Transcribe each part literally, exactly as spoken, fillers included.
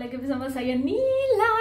lagi bersama saya Nila.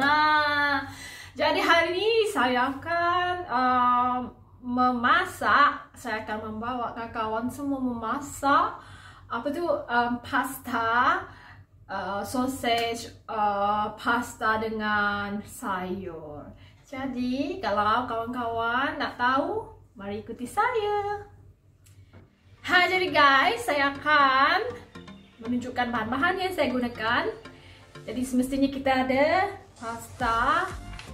Jadi hari ini saya akan uh, memasak. Saya akan membawa kawan-kawan semua memasak apa tuh um, pasta, uh, sausage, uh, pasta dengan sayur. Jadi kalau kawan-kawan nak tahu, mari ikuti saya. Ha, jadi guys, saya akan menunjukkan bahan-bahan yang saya gunakan. Jadi semestinya kita ada pasta.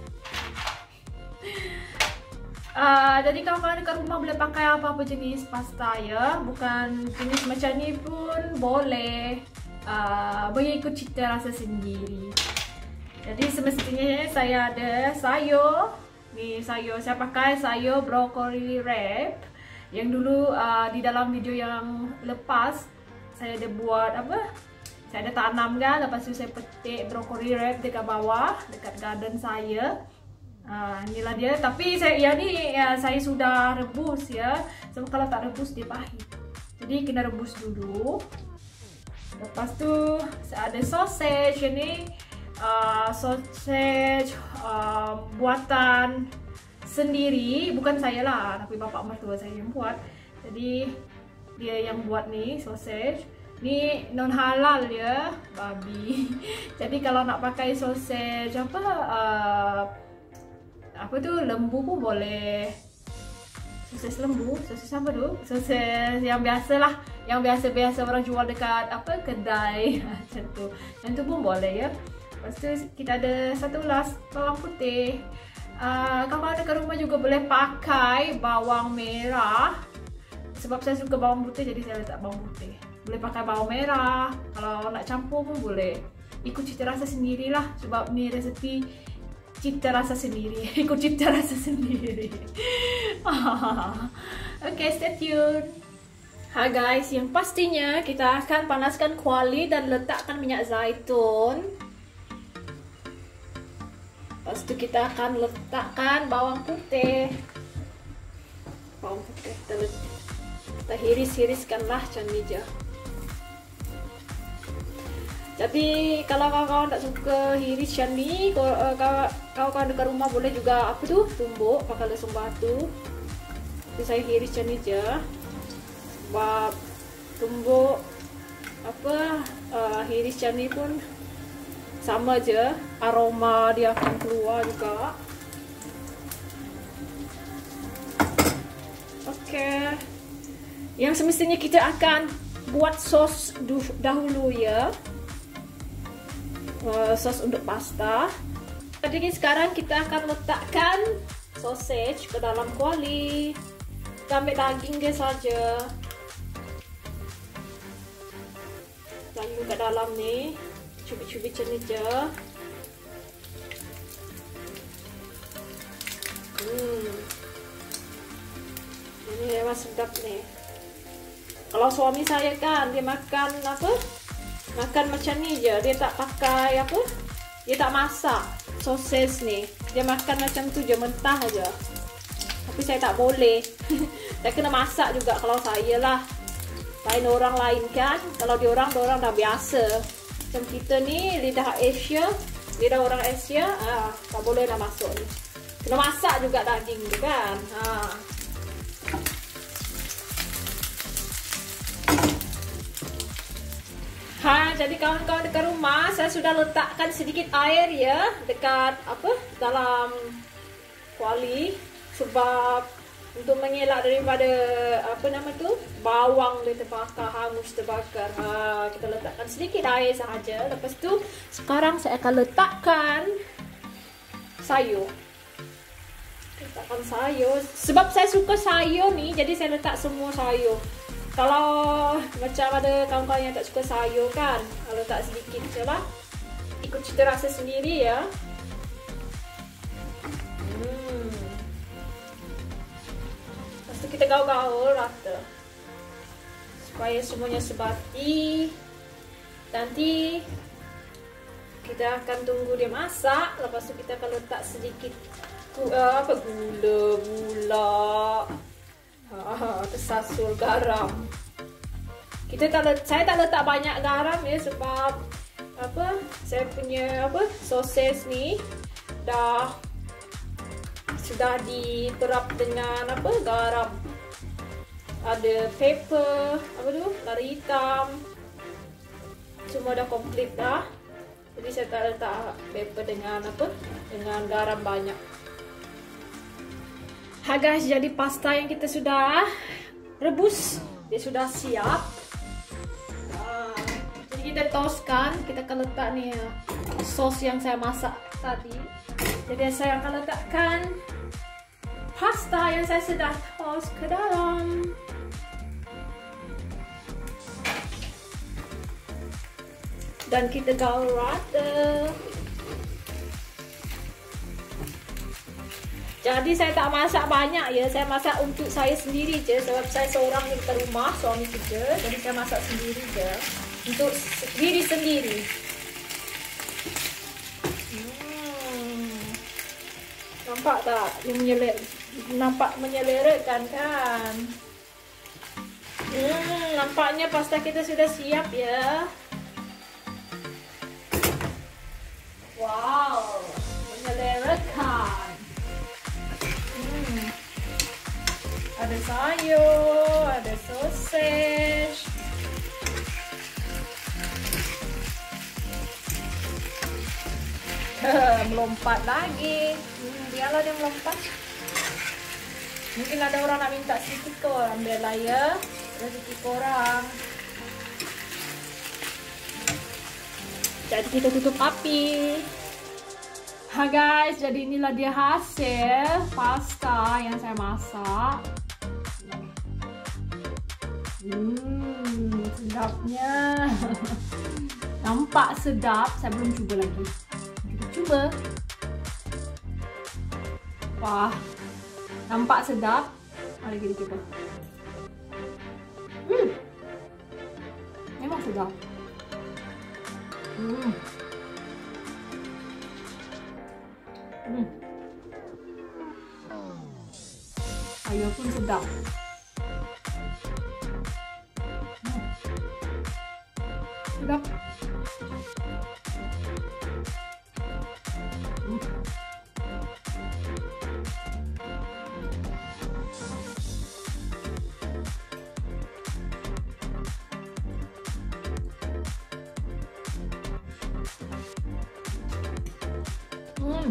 Uh, jadi kalau kalian dekat rumah boleh pakai apa-apa jenis pasta ya. Bukan jenis macam ni pun boleh. Uh, mengikut cita rasa sendiri. Jadi semestinya saya ada sayur. Ni sayur, saya pakai sayur brokoli wrap. Yang dulu uh, di dalam video yang lepas saya ada buat apa? Saya ada tanam kan, lepas tu saya petik brokoli wrap dekat bawah, dekat garden saya. Uh, inilah dia. Tapi saya yang ni ya, saya sudah rebus ya. Sebab kalau tak rebus dia pahit. Jadi kena rebus dulu. Lepas tu saya ada sausage ini. Uh, sausage uh, buatan sendiri, bukan saya lah, tapi bapak mertua saya yang buat. Jadi dia yang buat ni sausage. Ni non halal ya, babi. Jadi kalau nak pakai sausage apa uh, apa tu lembu pun boleh. Sausage lembu, sausage apa tu? Sausage yang biasa lah, yang biasa-biasa orang jual dekat apa kedai macam tu. Yang tu pun boleh ya. Lepas tu kita ada satu gelas bawang putih. Uh, kalau ada ke rumah juga boleh pakai bawang merah. Sebab saya suka bawang putih, jadi saya letak bawang putih. Boleh pakai bawang merah. Kalau nak campur pun boleh. Ikut cita rasa sendirilah. Sebab ni resepi cita rasa sendiri. Ikut cita rasa sendiri. Okay, stay tune. Hai guys, yang pastinya kita akan panaskan kuali dan letakkan minyak zaitun. Lepas itu kita akan letakkan bawang putih. Bawang putih kita, kita hiris-hiriskanlah macam ni je. Jadi kalau kawan-kawan tak suka hiris macam ni, kawan-kawan dekat rumah boleh juga apa tu tumbuk pakai lesung batu. Tapi saya hiris macam ni je. Sebab tumbuk apa uh, hiris macam ni pun sama je, aroma dia akan keluar juga. Okey. Yang semestinya kita akan buat sos dahulu ya. Uh, sos untuk pasta. Jadi sekarang kita akan letakkan sausage ke dalam kuali. Kita ambil daging dia saja. Daging ke dalam ni. Cubit-cubit macam ni je. Hmm. Ini memang sedap ni. Kalau suami saya kan, dia makan apa? Makan macam ni je. Dia tak pakai apa? Dia tak masak sosis ni. Dia makan macam tu je, mentah aja. Tapi saya tak boleh. Saya kena masak juga kalau saya lah. Lain orang lain kan. Kalau dia orang, dia orang dah biasa. Macam kita ni lidah Asia, lidah orang Asia, ah, tak boleh dah masuk ni. Kena masak juga daging tu kan. Ha. Ha, jadi kawan-kawan dekat rumah, saya sudah letakkan sedikit air ya dekat apa dalam kuali sebab untuk mengelak daripada apa nama tu bawang dia terbakar, hangus terbakar. Ha, kita letakkan sedikit air sahaja. Lepas tu sekarang saya akan letakkan sayur. Letakkan sayur. Sebab saya suka sayur ni, jadi saya letak semua sayur. Kalau macam ada kawan-kawan yang tak suka sayur kan, letak sedikit je lah. Ikut cita rasa sendiri ya. Hmm. Kita gaul-gaul rata supaya semuanya sebati. Nanti kita akan tunggu dia masak. Lepas tu kita akan letak sedikit uh, apa gula gula ha, tersasul garam. Kita tak, saya tak letak banyak garam ya sebab apa saya punya apa sosis nih dah sudah diterap dengan apa garam, ada pepper apa tu lari hitam, semua dah komplit dah. Jadi saya tak letak pepper dengan apa dengan garam banyak. Ha guys, jadi pasta yang kita sudah rebus dia sudah siap. Uh, jadi kita toastkan, kita akan letak nih sos yang saya masak tadi. Jadi saya akan letakkan pasta yang saya sudah toast ke dalam. Dan kita gaul rata. Jadi saya tak masak banyak ya, saya masak untuk saya sendiri je sebab saya seorang di rumah, suami kerja. Jadi saya masak sendiri je untuk diri sendiri. Hmm. Nampak tak? Dia menyeler, nampak menyelerekkan kan? Hmm, nampaknya pasta kita sudah siap ya. Wow, menyelerekkan. Hmm. Ada sayur, ada sosis. Melompat lagi. Hmm, biarlah dia melompat. Mungkin ada orang nak minta sedikit kau, ambil lah ya. Rezeki korang. Jadi kita tutup api. Ha guys, jadi inilah dia hasil pasta yang saya masak. Hmm, sedapnya. Nampak sedap. Saya belum coba lagi. Kita coba. Wah, nampak sedap. Mari kita coba. Hmm, memang sedap. Hmm. Hmm. Sayur pun sedap. Hmm. Sedap. Hmm. Hmm.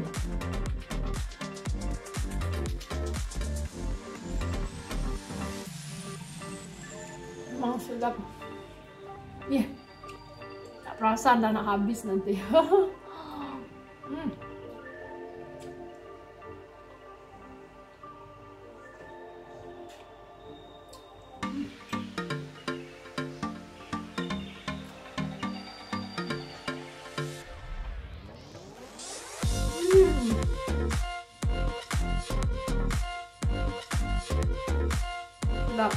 Memang sedap. Ya, yeah. Tak perasan dah nak habis nanti. Hmm. Sedap.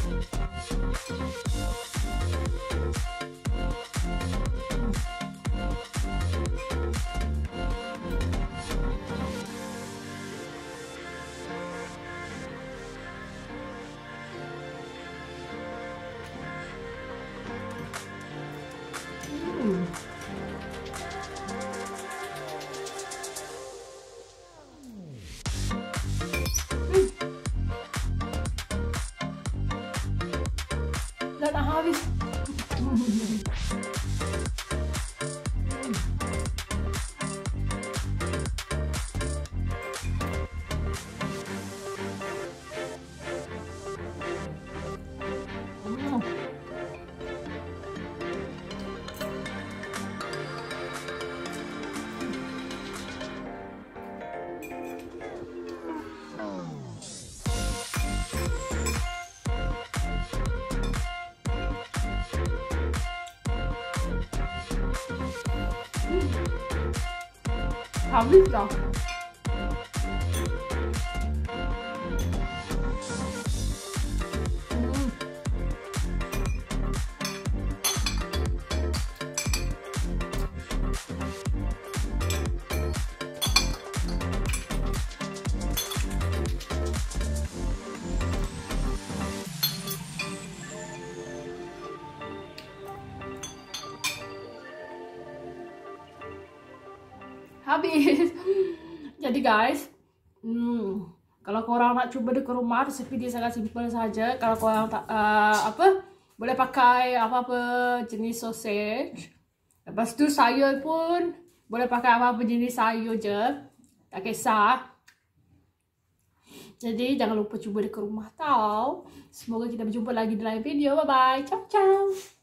Hmm. Dah nak habis. Habis dah. Hmm. habis. Jadi guys, hmm, kalau korang nak cuba di rumah, resepi dia sangat simple saja. Kalau korang tak uh, apa, boleh pakai apa-apa jenis sausage. Lepas tu sayur pun boleh pakai apa-apa jenis sayur je, tak kisah. Jadi jangan lupa cuba di rumah tau. Semoga kita berjumpa lagi di lain video. Bye bye. Ciao ciao.